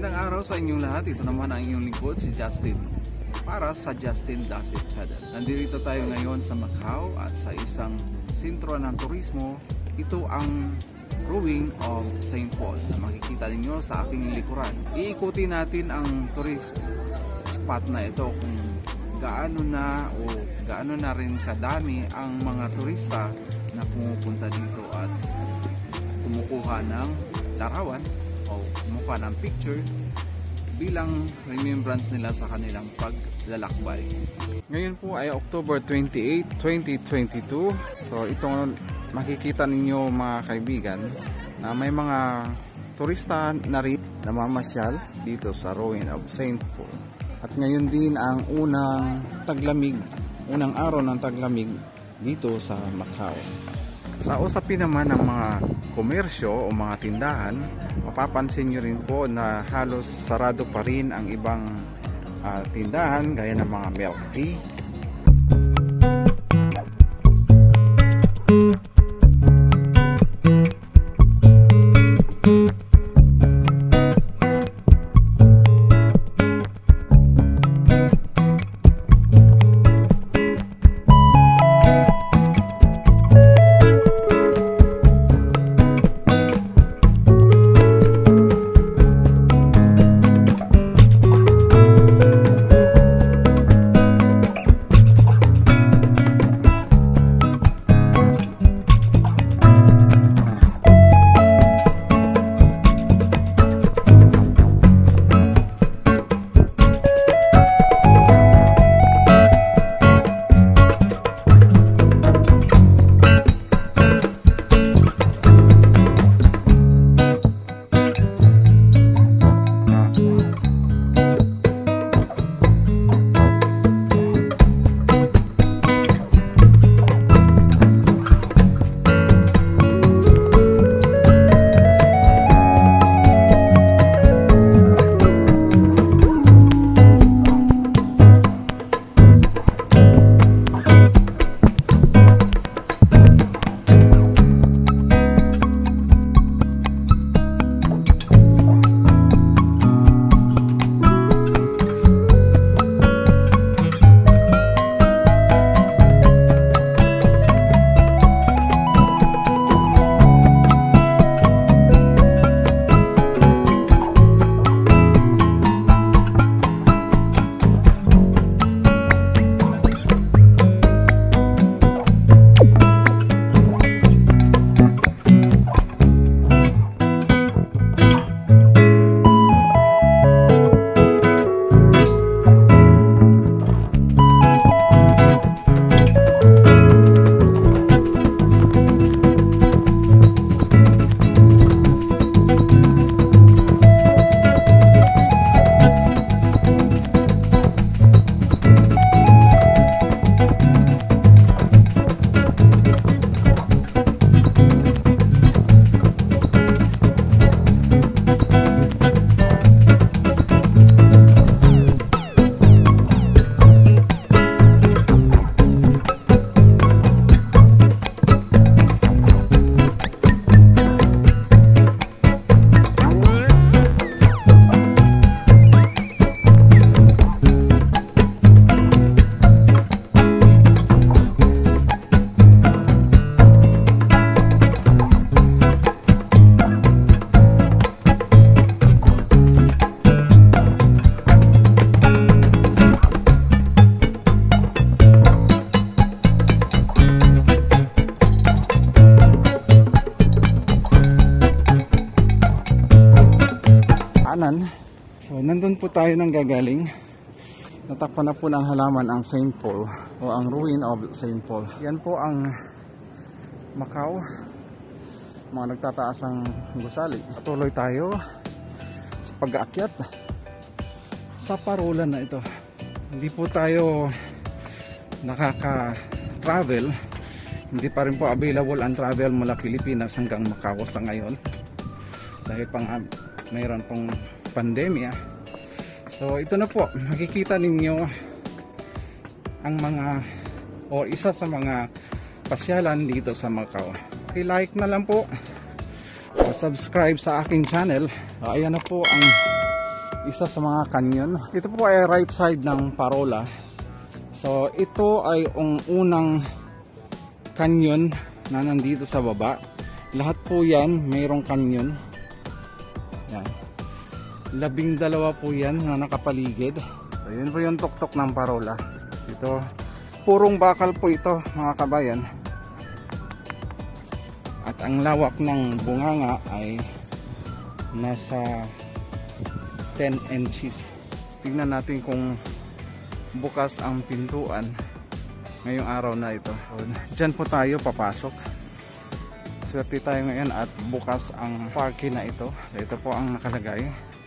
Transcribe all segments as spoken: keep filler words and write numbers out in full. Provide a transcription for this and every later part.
Magandang araw sa inyong lahat. Ito naman ang inyong lingkod, si Justin, para sa Justin Does It Channel. Nandito tayo ngayon sa Macau at sa isang sentro ng turismo. Ito ang Ruin of Saint Paul na makikita ninyo sa aking likuran. Iikutin natin ang tourist spot na ito kung gaano na o gaano na rin kadami ang mga turista na pumupunta dito at kumukuha ng larawan o kumuha ng picture bilang remembrance nila sa kanilang paglalakbay. Ngayon po ay October twenty-eighth, twenty twenty-two. So ito makikita ninyo mga kaibigan na may mga turista na rin namamasyal dito sa Ruin of Saint Paul. At ngayon din ang unang taglamig, unang araw ng taglamig dito sa Macau. Sa usapin naman ng mga komersyo o mga tindahan, mapapansin nyo rin po na halos sarado pa rin ang ibang uh, tindahan gaya ng mga milk tea. So nandun po tayo nang gagaling. Natakpan na po ng halaman ang Saint Paul o ang Ruin of Saint Paul. Yan po ang Macau, mga nagtataas ang gusali. Patuloy tayo sa pag-aakyat sa parulan na ito. Hindi po tayo nakaka-travel, hindi pa rin po available ang travel mula Pilipinas hanggang Macau sa ngayon dahil pang mayroon pong pandemya. So ito na po, makikita ninyo ang mga o isa sa mga pasyalan dito sa Macau. I-like na lang po o subscribe sa aking channel. O, ayan na po ang isa sa mga canyon. Ito po ay right side ng Parola. So ito ay ang unang canyon na nandito sa baba. Lahat po yan mayroong canyon. Yan. Labing dalawa po yan na nakapaligid. So yun po yung tuktok ng Parola. Ito, purong bakal po ito mga kabayan. At ang lawak ng bunganga ay nasa ten inches. Tingnan natin kung bukas ang pintuan ngayong araw na ito. So, dyan po tayo papasok. Swerte tayo ngayon at bukas ang parking na ito. So, ito po ang nakalagay.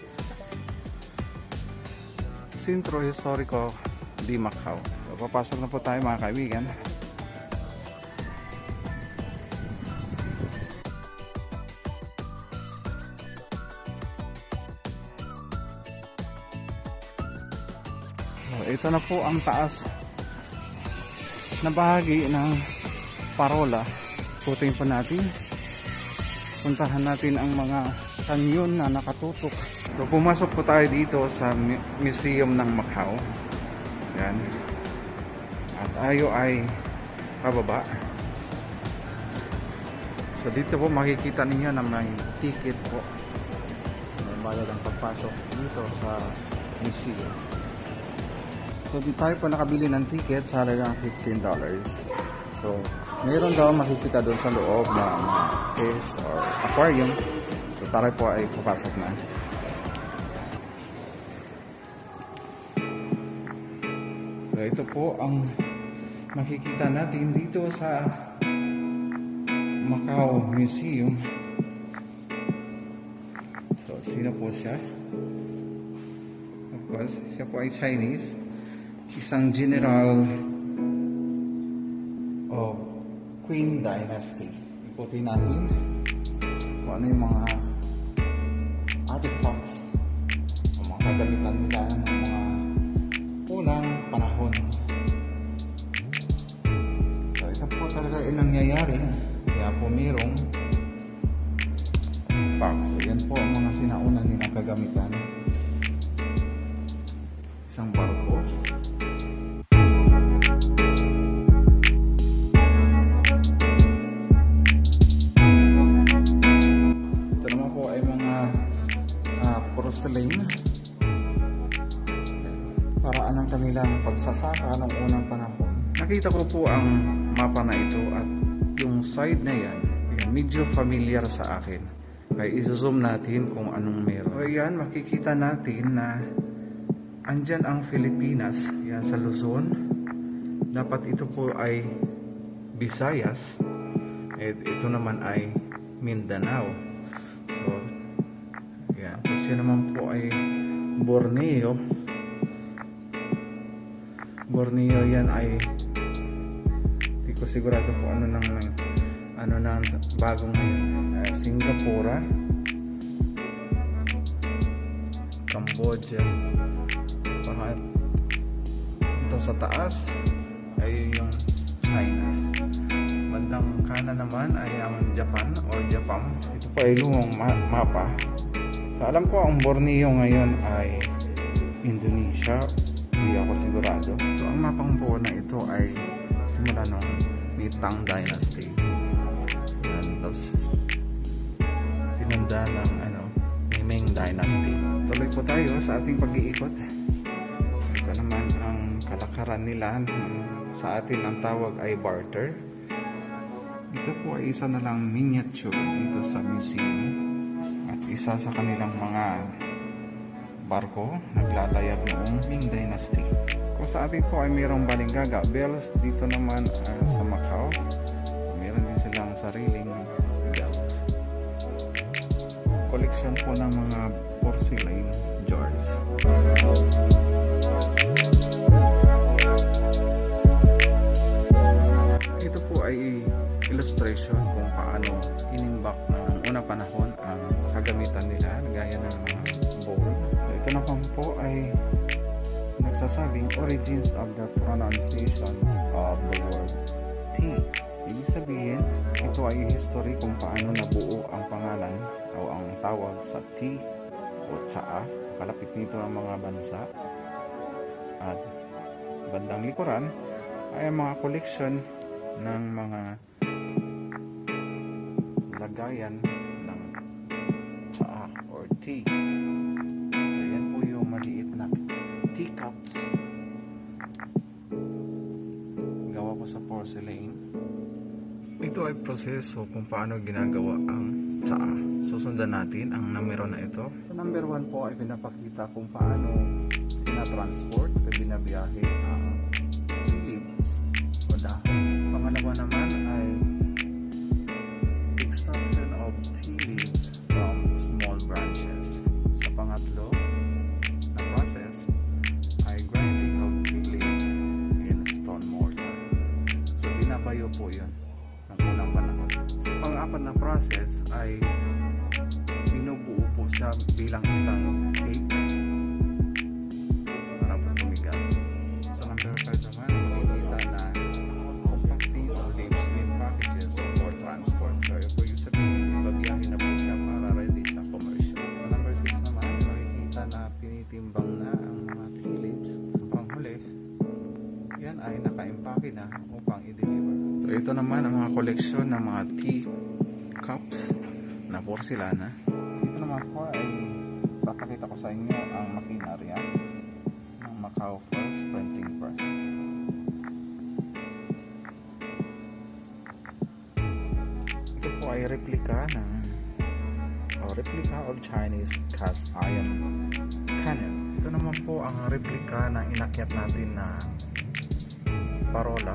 Centro Historico de Macau. So, papasok na po tayo mga kaibigan. Ito na po ang taas na bahagi ng Parola. Putin po natin. Puntahan natin ang mga kanyon na nakatutok. So pumasok po tayo dito sa Museum ng Macau. Yan. At tayo ay pababa. So dito po makikita ninyo na may ticket po. May bayad ang pagpasok dito sa museum. So di tayo po nakabili ng ticket sa halagang fifteen dollars. So mayroon daw makikita doon sa loob na mga fish or aquarium. So tayo po ay papasok na. So ito po ang makikita natin dito sa Macau Museum. So sino po siya? Of course, siya po ay Chinese. Isang general of Qing Dynasty. Ikutin natin kung ano yung mga artifacts o mga kagamitan nila ng mga unang panahon. So ito po talaga yung nangyayari. Kaya po mayroong box. So yan po ang mga sinauna nilang kagamitan. Isang barko. Porcelain, paraan ng kanilang pagsasaka ng unang panahon. Nakita ko po ang mapa na ito at yung side na yan, yan medyo familiar sa akin. Kaya i-zoom natin kung anong meron. So yan, makikita natin na andyan ang Pilipinas, yan sa Luzon. Dapat ito po ay Visayas at ito naman ay Mindanao. So kasi naman po ay Borneo. Borneo yan ay hindi ko sigurado po ano nang ano nang bagong uh, Singapore, Cambodia. Pangat ito sa taas ay yung China. Bandang kanan naman ay ang Japan o Japan. Ito po ay lumang ma mapa. So alam ko ang Borneo ngayon ay Indonesia, hindi ako sigurado. So ang mapang po na ito ay simula nung ni Tang Dynasty. And tapos sinunda ng ano, ni Ming Dynasty. Tuloy po tayo sa ating pag-iikot. Ito naman ang kalakaran nila. Sa atin ang tawag ay barter. Ito po ay isa na lang miniature dito sa museum. At isa sa kanilang mga barko naglalayag noong Ming Dynasty. Kung sa atin po ay mayroong Balinggaga bells, dito naman uh, sa Macau, so, mayroon din silang sariling bells. Collection po ng mga porcelain jars. Ito po ay illustration kung paano inimbak ng unang panahon ang kagamitan nila, gaya ng mga bowl. So ito naman po ay nagsasabing origins of the pronunciations of the word tea. Ibig sabihin, ito ay history kung paano nabuo ang pangalan o ang tawag sa tea o tsaa kalapit nito ang mga bansa. At bandang likuran ay mga koleksyon ng mga lagayan ng tsaa or tea. So yan po yung maliit na teacups. Gawa po sa porcelain. Ito ay proseso kung paano ginagawa ang tsaa. Susundan natin ang numero na ito. So, number one po ay pinapakita kung paano na-transport o binabiyahe ang tea leaves o dahon. Pangalawa naman ay extraction of tea leaves from small branches. Sa pangatlo na process ay grinding of tea leaves in stone mortar. So binabayo po yun ng unang panahon. Sa pang-apat na process ay binubuo po siya bilang isang cake para po tumigas. Sa number five naman, makikita na compacting of leaves in packages for transport. So ito po yung sabihin, ibabiyahin na po siya para ready sa commercial. Sa number six naman, makikita na pinitimbang na ang mga tea leaves. Panghuli, yan ay naka-impake na upang i-deliver. So ito naman ang mga koleksyon ng mga tea cups na porcelana. Dito naman po ay papakita ko sa inyo ang makinarya ng Macau First Printing Press. Ito po ay replika ng o replika of Chinese cast iron cannon. Ito naman po ang replika na inakyat natin na parola.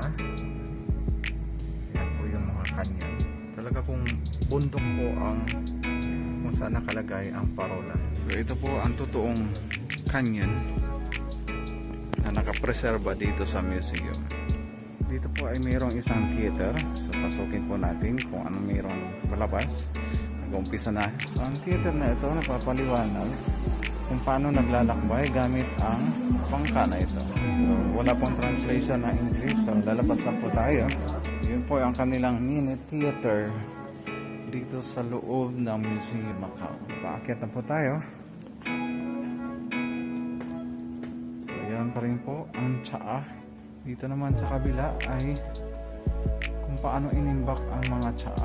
Yan po yung mga kanyan. Talaga kung bundok po ang kung saan nakalagay ang parola. So ito po ang totoong canyon na nakapreserba dito sa museum. Dito po ay mayroong isang theater. So pasukin po natin kung ano mayroong malabas. Nag-umpisa na. So ang theater na ito napapaliwanag kung paano naglalakbay gamit ang bangka na ito. So wala pong translation na English. So lalabas na po tayo. Yun po ang kanilang mini theater dito sa loob ng Museum Macau. Paakyat na po tayo. So yan pa rin po ang tsaa. Dito naman sa kabila ay kung paano inimbak ang mga tsaa.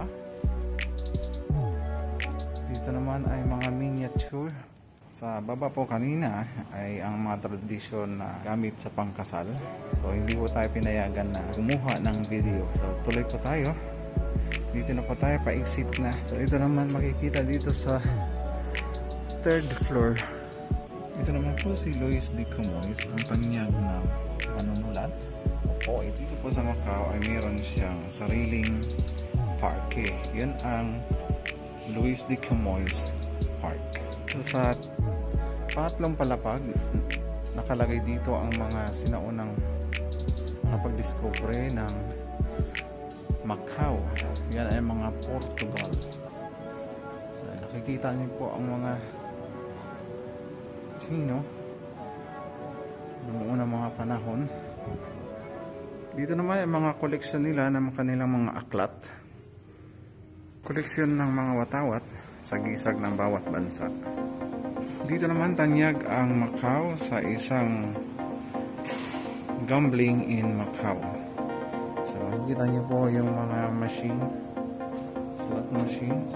Dito naman ay mga miniature. Sa baba po kanina ay ang mga tradisyon na gamit sa pangkasal. So hindi po tayo pinayagan na kumuha ng video. So tuloy po tayo. Dito na po tayo, pa-exit na. So ito naman makikita dito sa third floor. Ito naman po si Luis de Camoes, ang kanyang na manunulat. O dito po sa Macau ay mayroon siyang sariling parke. Yan ang Luis de Camoes Park. So sa pangatlong palapag, nakalagay dito ang mga sinaunang napag-discovery ng Macau. Yan ay mga Portugal. So nakikita niyo po ang mga Chino noong unang mga panahon. Dito naman ay mga koleksyon nila ng kanilang mga aklat. Koleksyon ng mga watawat sa gisag ng bawat bansa. Dito naman tanyag ang Macau sa isang gambling in Macau. So nakikita niyo po yung mga machine, slot machines.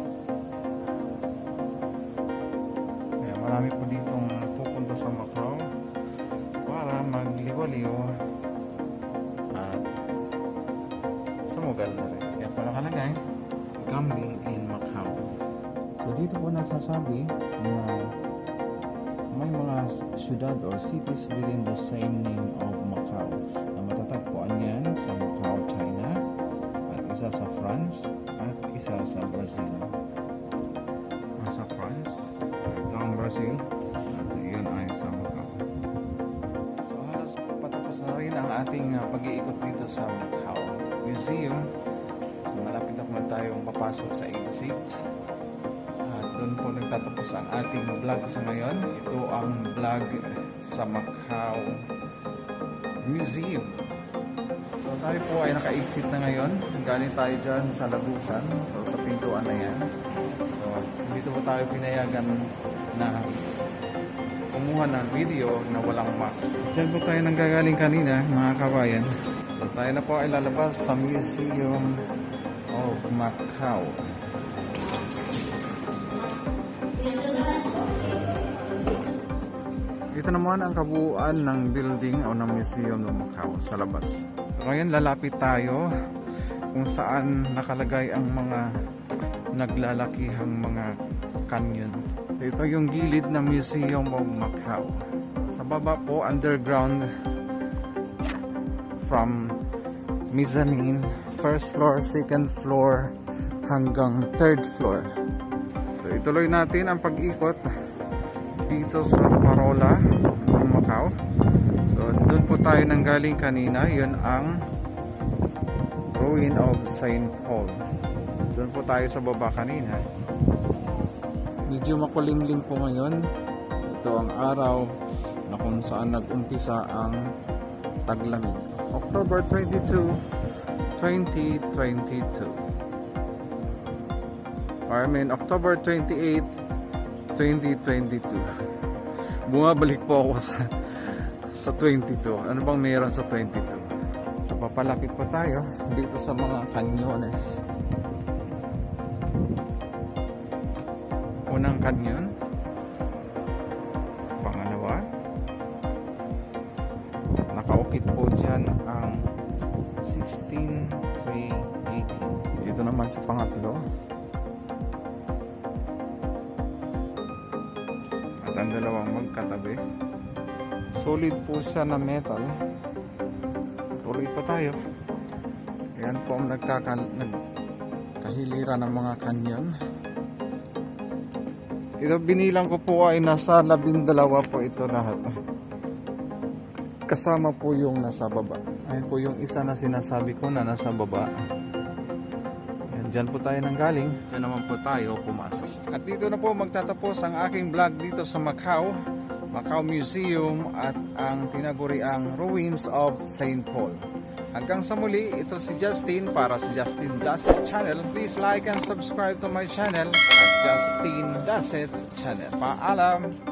Kaya marami po ditong pupunta sa Macau para magliwaliw at sumugal na rin. Kaya pala nakalagay gambling in Macau. So dito po nasasabi na may mga syudad or cities within the same name of Macau na matatagpuan yan sa Macau, China, at isa sa France at isa sa Brazil. Sa France, ito ang Brazil, at yun ay sa Macau. So halos patapos na rin ang ating uh, pag-iikot dito sa Macau Museum. So malapit na naman tayong papasok sa exit. At doon po nagtatapos ang ating vlog sa ngayon. Ito ang vlog sa Macau Museum. So tayo po ay naka-exit na ngayon. Galing tayo dyan sa Labusan. So sa pintuan na yan. So dito po tayo pinayagan na kumuha ng video na walang mask. Diyan po tayo nanggagaling kanina, mga kabayan. So tayo na po ay lalabas sa Museum of Macau. Ito naman ang kabuuan ng building o ng Museum of Macau sa labas. So ngayon lalapit tayo kung saan nakalagay ang mga naglalakihang mga canyon. Ito yung gilid ng Museum of Macau. Sa baba po, underground from mezzanine, first floor, second floor hanggang third floor. So ituloy natin ang pag-ikot dito sa Parola ng Macau. So doon po tayo nanggaling kanina, yun ang ruin of Saint Paul. Doon po tayo sa baba kanina. Medyo makulimlim po ngayon. Ito ang araw na kung saan nag-umpisa ang taglamig. October twenty-second, twenty twenty-two. Or I mean October twenty-eighth, twenty twenty-two. Bumabalik po ako sa sa twenty-two. Ano bang meron sa twenty-two? So papalapit po tayo dito sa mga canyones. Unang canyon, pangalawa, nakaukit po dyan ang sixteen three eighteen. Dito naman sa pangatlo, at ang dalawang magkatabi. Solid po siya na metal. Tuloy pa tayo. Ayan po ang nagkahiliran ng mga canyon. Ito binilang ko po ay nasa labindalawa po ito lahat. Kasama po yung nasa baba. Ayan po yung isa na sinasabi ko na nasa baba. Ayan, dyan po tayo nanggaling. Dyan naman po tayo pumasok. At dito na po magtatapos ang aking vlog dito sa Macau. Macau Museum at ang tinaguriang Ruins of Saint Paul. Hanggang sa muli, ito si Justin para sa Justin Dasset Channel. Please like and subscribe to my channel at Justin Dasset Channel. Paalam!